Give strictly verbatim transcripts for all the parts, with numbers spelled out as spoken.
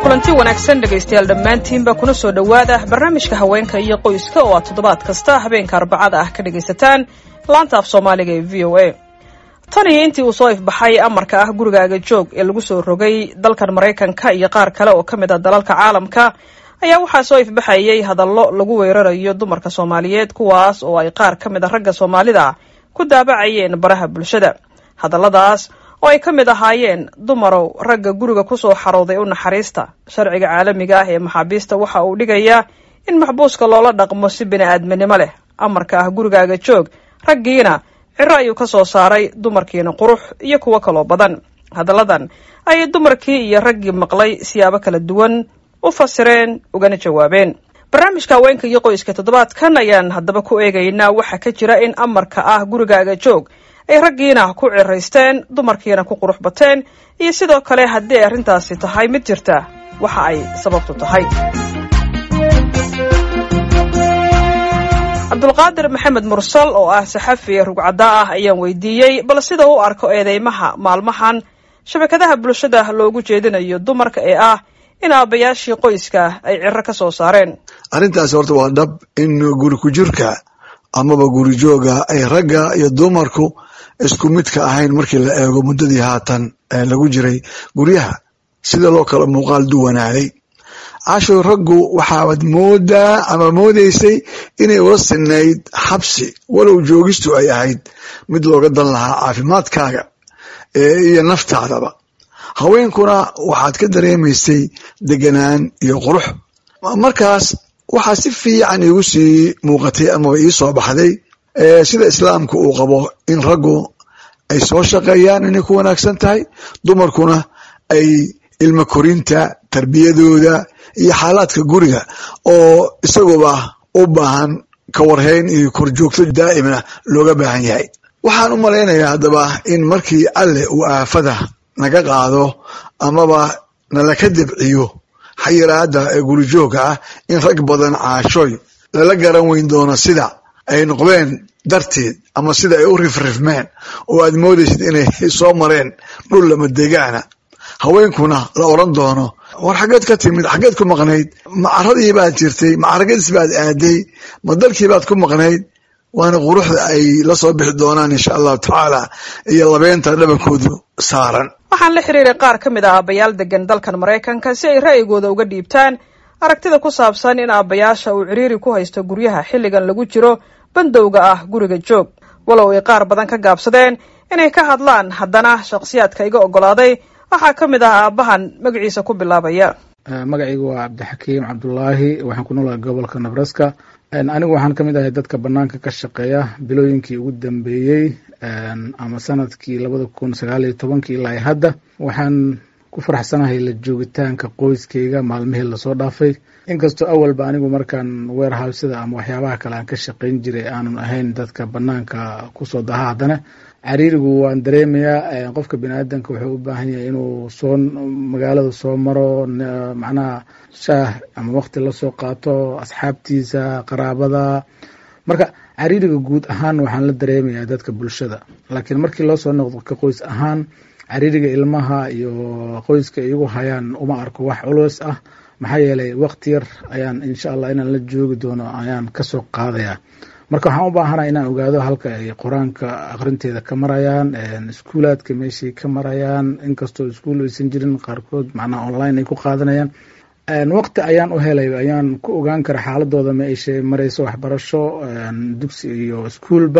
kulanti wanaagsan dhageystayaal dhammaantiinba kuna soo dhawaada barnaamijka haweenka iyo qoyska oo aad toddobaad kasta habeenka arbacada ah ka dhagaysataan laanta af Soomaaliga ee V O A. tan iyo intii uu soo ifbaxay amarka ah gurigaaga joog ee lagu soo rogay dalkan Mareykanka iyo qaar kale oo kamid ah dalalka caalamka ayaa waxaa soo ifbaxayay hadallo lagu weerarayo dumarka Soomaaliyeed kuwaas oo ay qaar kamid ah ragga Soomaalida ku daabacayeen baraha bulshada. hadalladaas oo ay kamid ahaayeen dumarow ragga guriga ku soo xarooday u naxariista. sharciga caalamiga ah ee maxaabiista waxa uu dhigayaa in maxbuuska loola dhaqmo si bini'aadminimo leh. amarka ah gurigaaga joog raggiina ciro ayuu ka soo saaray dumarkiina qurux iyo kuwa kaloo badan. hadalladan ayay dumarkii iyo raggii maqlay siyaabo kala duwan u fasireen ugana jawaabeen. barnaamijka haweenka iyo qoyska toddobaadkan ayaan haddaba ku eegaynaa waxa ka jira in amarka ah gurigaaga joog ay raggiina ku ciraysteen dumarkiina ku qurux bateen iyo sidoo kale haddii ay arrintaasi tahay mid jirta waxa ay sababtu tahay. Abdulqaadir Mohamed mursal oo ah saxafi rugcada ah ayaan weydiiyey bal sida uu arko eedeymaha maalmahan shabakadaha bulshada loogu jeedinayo dumarka ee ah in aabayaashii qoyska ay ciro ka soo saareen. arrintaas horta waa dhab in guri ku jirka amaba guri jooga ay ragga iyo dumarku isku mid ka ahayn markii la eego muddadii haatan lagu jiray guryaha sida loo kala muuqaal duwanaaday. casho raggu waxaad moodaa ama moodaysay inay ula sinayd xabsi walow joogistu ay ahayd mid looga dan lahaa caafimaadkaaga iyo naftaadaba. haweenkuna waxaad ka dareemaysay deganaan iyo qurux. markaas waxaa si fiican iigu sii muuqatay amaba ii soo baxday sida islaamku uu qabo in raggu ay soo shaqeeyaan inay ku wanaagsan tahay, dumarkuna ay ilmo korinta tarbiyadooda iyo xaalaadka guriga oo isaguba u baahan ka warhayn iyo korjoogto daa'imna looga baahan yahay. waxaan u malaynayaa haddaba in markii alle uu aafada naga qaado amaba nalaka debciyo xayiraada ee guri jooga ah in rag badan caashoy lala garan weyn doono sida ay noqdeen darteed ama sida ay u rifrifmeen oo aad moodaysid inay soo mareen dhul lama degaana. haweenkuna la oran doono war xageed ka timid, xageed ku maqnayd, macaradii baad jirtay, macaragadiis baad aaday, ma dalkii baad ku maqnayd. waana quruxda ay la soo bixi doonaan insha allahu tacaala iyo labeenta dhabankoodu saaran. waxaan la xiriiray qaar ka mid ah aabayaal degan dalkan Mareykanka si ay ra'yigooda uga dhiibtaan aragtida ku saabsan in aabayaasha uu ciriiri ku haysto guryaha xilligan lagu jiro bandowga ah guriga joog. walow ay qaar badan ka gaabsadeen inay ka hadlaan, haddana shakhsiyaadka iga ogolaaday waxaa ka mid ah aabahan magaciisa ku bilaabaya. magacaygu waa Abdi Cabdullaahi, waxaan ku noolahay gobolka Nebraska. anigu waxaan ka mid ahay dadka banaanka ka shaqeeya bilooyinkii ugu dambeeyey ama sanadkii labada kun sagaal iyo tobankii ilaa hadda. waxaan ku faraxsanahay la joogitaanka qoyskayga maalmihii lasoo dhaafay, inkastoo awalba anigu markaan warehousada ama waxyaabaha kale aan ka shaqayn jiray aanan ahayn dadka banaanka kusoo daha. haddana cariirigu waan dareemayaa. qofka biniaadanka wuxuu u baahan yahay inuu soo magaalada soo maro, macnaha shaah ama waqti lasoo qaato asxaabtiisa, qaraabada. marka cariiriga guud ahaan waxaan la dareemayaa dadka bulshada, laakiin markii loo soo noqdo ka qoys ahaan cariiriga ilmaha iyo qoyska iyagu hayaan uma arko wax culus ah. maxaa yeelay waqti yar ayaan insha allah inaan la joogi doono ayaan kasoo qaadayaa. marka waxaan u baahanahay inaan ogaado halka ay quraanka aqrinteeda ka marayaan, iskuulaadka meeshii ka marayaan, inkastoo iskuul aysan jirin qaarkood macnaha online ay ku qaadanayaan. waqti ayaan u helay ayaan ku ogaan kara xaaladooda ma ay marayso waxbarasho, dugsi iyo iskuulba.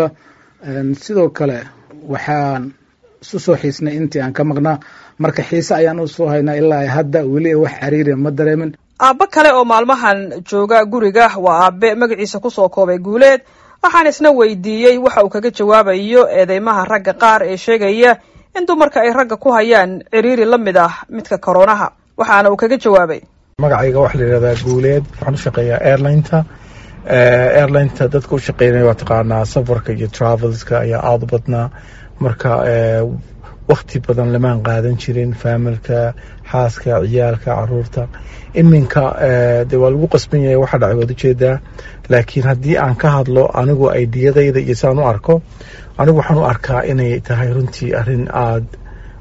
sidoo kale waxaan isu soo xiisnay intii aan ka maqnaa, marka xiise ayaan u soo haynaa ilaa hadda weli wax cariiri ma dareemin. aabbo kale oo maalmahan jooga guriga waa aabe magaciisa ku soo koobay Guuleed. waxaan isna weydiiyey waxa uu kaga jawaabayo eedeymaha ragga qaar ee sheegaya in dumarka ay ragga ku hayaan ciriiri la mid ah midka koronaha. waxaana uu kaga jawaabay magacayga waxa la yiraahdaa Guuleed, waxaan u shaqeeyaa airline-ta. airline-ta dadka u shaqeynaya waa taqaanaa safarka iyo travelska ayaa aad u badnaa. marka waqti badan lamaan qaadan jirin familka, xaaska, ciyaalka, caruurta. iminka de waa lagu qasban yahay waxa dhacay wada jeedaa. laakiin haddii aan ka hadlo anigu aydiyadayda iyo saan u arko, anigu waxaan u arkaa inay tahay runtii arrin aad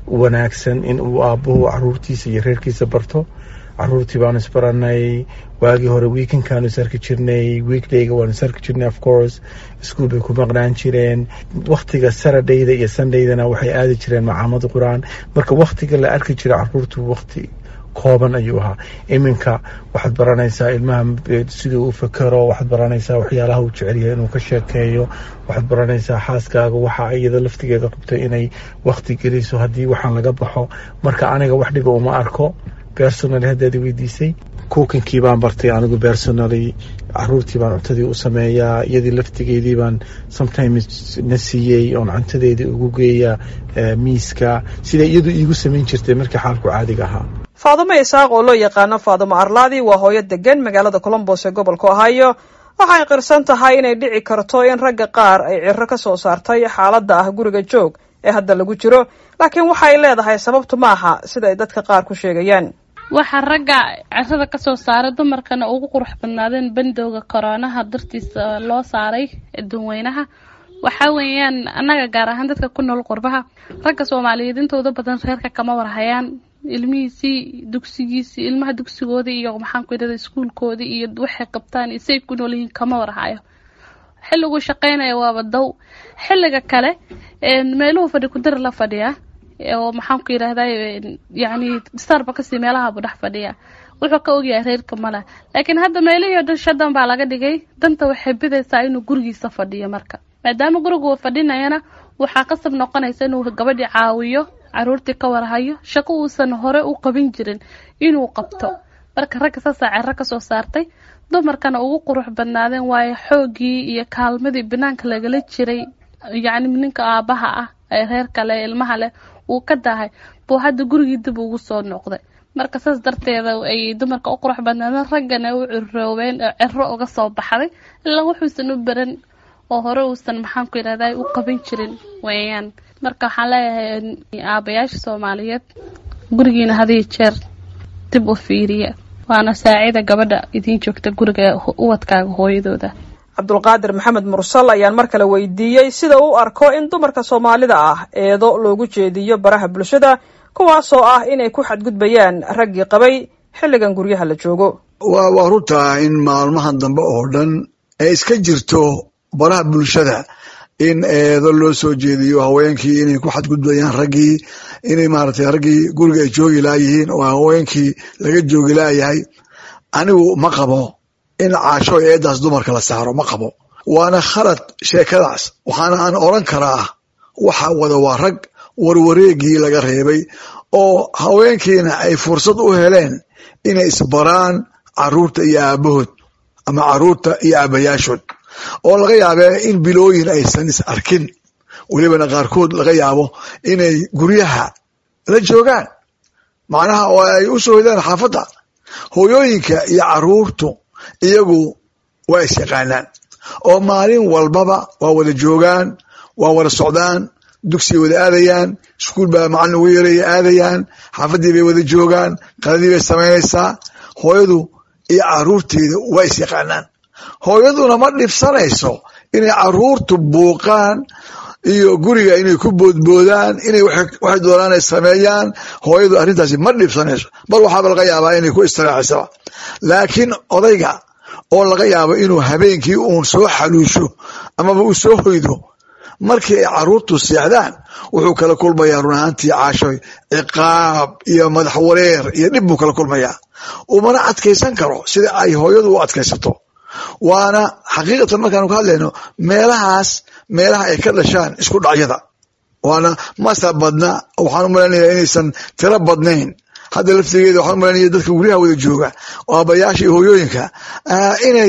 wanaagsan in uu aabuhu caruurtiisa iyo reerkiisa barto. caruurtii baan isbaranay waagii hore weekendkaan isarki jirnay, weekdayga waan isarki jirnay, of course iskuul bay ku maqnaan jireen. waktiga Saturdayda iyo Sundaydana waxay aadi jireen macaamada quraan. marka waktiga la arki jiray caruurtu wakti kooban ayuu ahaa. iminka waxaad baranaysaa ilmaha siduu u fakero, waxaad baranaysaa waxyaalaha uu jecel yahay inuu ka sheekeeyo, waxaad baranaysaa xaaskaaga waxa iyada laftigeeda qabtay inay wakti geliso haddii waxaan laga baxo. marka aniga wax dhiba uma arko personally. haddaad weydiisay cookinkii baan bartay anigu personally, caruurtii baan cuntadii u sameeyaa, iyadii laftigeedii baan sometimes na siiyey oon cuntadeedii ugu geeya miiska sida iyadu iigu samayn jirtay markii xaalku caadiga ahaa. Faadimo Isaaq oo loo yaqaano Faadimo Arlaadi waa hooyo degan magaalada Columbus ee gobolka Ohio. waxay qirsan tahay inay dhici karto in ragga qaar ay cirro ka soo saartay xaaladda ah guriga joog ee hadda lagu jiro, laakiin waxay leedahay sababtu maaha sida ay dadka qaar ku sheegayaan. waxa ragga cirrada ka soo saaray dumarkana ugu qurux badnaadeen bandowga koronaha dartiisa loo saaray dadweynaha. waxa weeyaan anaga gaar ahaan dadka ku nool qurbaha, ragga Soomaaliyeed intooda badan reerka kama warhayaan ilmihiisii dugsigiisii ilmaha dugsigooda iyo maxaan ku yiraahdaa iskuulkooda iyo waxay qabtaan isay ku nool yihiin kama warhayo. xilligu shaqeynaya waa wadaw xilliga kale een meeluhu fadhi ku dar la fadhiya oo maxaan ku yiraahdaa yaani Starbucks meelaha buu dhex fadhiya wuxuu ka ogyahay reerka mala. laakiin hadda meelihii dhan shadan baa laga dhigay, danta waxay bidaysaa inuu gurigiisa fadhiyo. marka maadaama gurigu uu fadhinayana waxaa qasab noqonaysa inuu gabadhi caawiyo, caruurtii ka warhayo, shaqo uusan hore u qabin jirin inuu qabto. marka ragga saasa cirro ka soo saartay dumarkana ugu qurux badnaadeen waayo xoogii iyo kaalmadii banaanka lagala jiray, yaani ninka aabaha ah ee reer kale ilmaha leh uu ka dahay buu hadda gurigii dib ugu soo noqday. marka saas darteeda ay dumarka u qurux badnaadeen, raggana u cirroobeen cirro uga soo baxday ilaa wuxuusan u baran oo hore uusan maxaan ku yiraahdaa u qabin jirin weeyaan. marka waxaan leeyahay aabayaasha Soomaaliyeed gurigiina hadii jeer dib u fiiriya, waana saacida gabadha idin joogta guriga uwadkaaga hooyadooda. Cabdulqaadir Mohamed Mursal ayaan mar kale weydiiyay sida uu arko in dumarka Soomaalida ah eedo loogu jeediyo baraha bulshada kuwaas oo ah inay ku xadgudbayaan raggii qabay xilligan guryaha la joogo. waa waa runta in maalmahan dambe oo dhan ay iska jirto baraha bulshada in eedo loo soo jeediyo haweenkii inay ku xadgudbayaan raggii, inay maaragtay raggii guriga ay joogi laayihiin oo haweenkii laga joogi laayahay. anigu ma qabo in caasho eedaas dumarka la saaro, ma qabo. waana khalad sheekadaas. waxaana aan oran karaa waxa wada waa rag warwareegii laga reebay oo haweenkiina ay fursad u heleen inay isbaraan caruurta iyo aabahood ama caruurta iyo aabayaashood, oo laga yaabee in bilooyin aysan is arkin, welibana qaarkood laga yaabo inay guryaha la joogaan macnaha oo ay u soo hedaan xaafadda. hooyooyinka iyo caruurtu iyagu waa is yaqaanaan oo maalin walbaba waa wada joogaan, waa wada socdaan, dugsiay wada aadayaan, iskuul baa macallin ugu yeeraya aadayaan, xaafaddii bay wada joogaan, qaladii bay samaynaysaa. hooyadu iyo caruurteeda waa is yaqaanaan. hooyaduna ma dhibsanayso inay caruurtu buuqaan iyo guriga inay ku boodboodaan, inay waxay doonaan ay sameeyaan. hooyadu arrintaasi ma dhibsanayso, bal waxaaba laga yaabaa inay ku istiraaxisaba. laakiin odayga oo laga yaabo inuu habeenkii uun soo xaluusho amaba uu soo hoydo, markii ay caruurtu seexdaan wuxuu kala kulmayaa run ahaantii caashoy ciqaab iyo madax wareer iyo dhib buu kala kulmayaa. umana adkaysan karo sida ay hooyadu u adkaysato. waana xaqiiqatan markaanu ka hadlayno meelahaas meelaha ay ka dhashaan isku dhacyada, waana masa badna. waxaan u malaynayaa inaysan tiro badnayn. hadda laftigeeda waxaan u malaynaya dadka guryaha wada jooga oo aabayaasha iyo hooyooyinka inay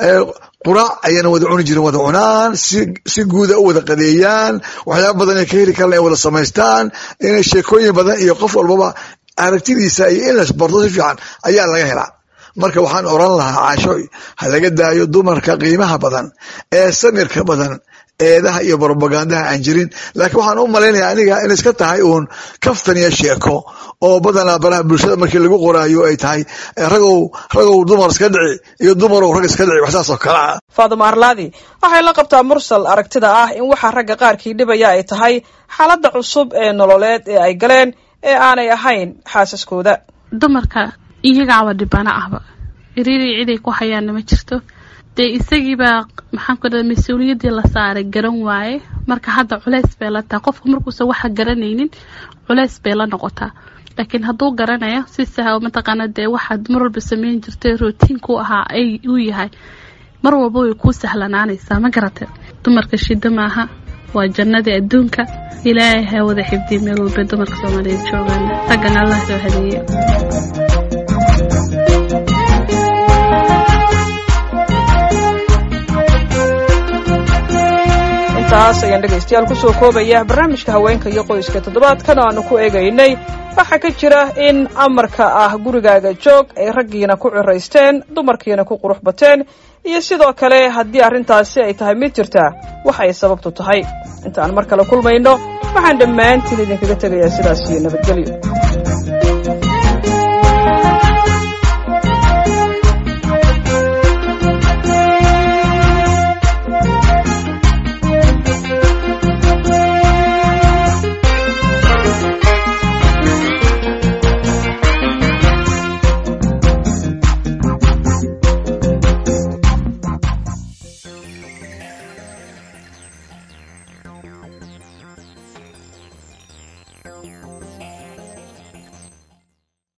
quraac ayana wada cuni jirin wada cunaan, si guuda u wada qadeeyaan, waxyaaba badan ay ka heli karaan ay wada samaystaan, inay sheekooyin badan iyo qof walbaba aragtidiisa iyo in la barto si fiican ayaa laga helaa. marka waxaan oran lahaa caashooy ha laga daayo dumarka qiimaha badan ee samirka badan eedaha iyo propagandaha aan jirin laakiin waxaan u malaynayaa aniga in iska tahay uun kaftan iyo sheeko oo badanaa baraha bulshada markii lagu qoraayo ay tahay ragow ragow dumar iska dhici iyo dumarow rag iska dhici waxsaas oo kale ah. Faaduma Arlaadi waxay la qabtaa mursal aragtida ah in waxa ragga qaarkii dhibaya ay tahay xaaladda cusub ee nololeed ee ay galeen ee aanay ahayn xaasaskooda. dumarka iyaga waa dhibana ahba iriiri ciiday ku hayaan ma jirto de isagiiba maxaan ku dhahay mas'uuliyadii la saaray garan waaye marka hadda culays bay la tahay qofku markuu soo waxa garanaynin culays bay la noqotaa laakiin hadduu garanayo si sax ma taqaana de waxa mar walba sameyn jirtay routine ku ahaa ay uu yahay mar walba way ku sahlanaanaysaa ma garatay dumarka shida maaha waa jannada adduunka ilaahay wada xifdi meel walba dumarka Soomaaliyeed joogaan tagana Allah soo hadiyo. taas ayaan dhegaystayaal ku soo koobaya barnaamijka haweenka iyo qoyska toddobaadkan aanu ku eegaynay waxa ka jira in amarka ah gurigaaga joog ay raggiina ku ciraysteen dumarkiina ku qurux bateen iyo sidoo kale haddii arrintaasi ay tahay mid jirta waxa ay sababtu tahay intaan mar kale kulmayno waxaan dhammaantiin idinkaga tegayaa sidaas iyo nabadgelyo.